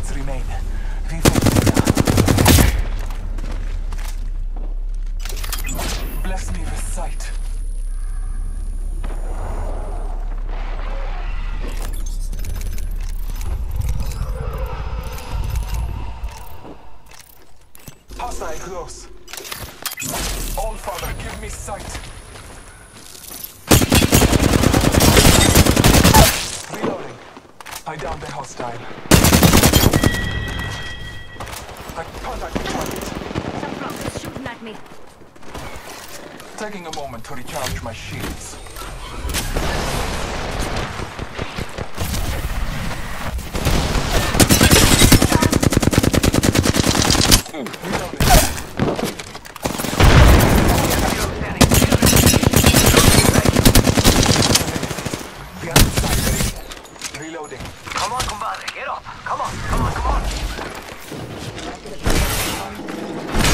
minutes remain. Vive. Bless me with sight. Hostile close. All Father, give me sight. Reloading. I downed the hostile. I contact the target. Some rockets shooting at me. Taking a moment to recharge my shields. Reloading. The other side. Reloading. Come on, compadre, get up. Come on, come on, come on.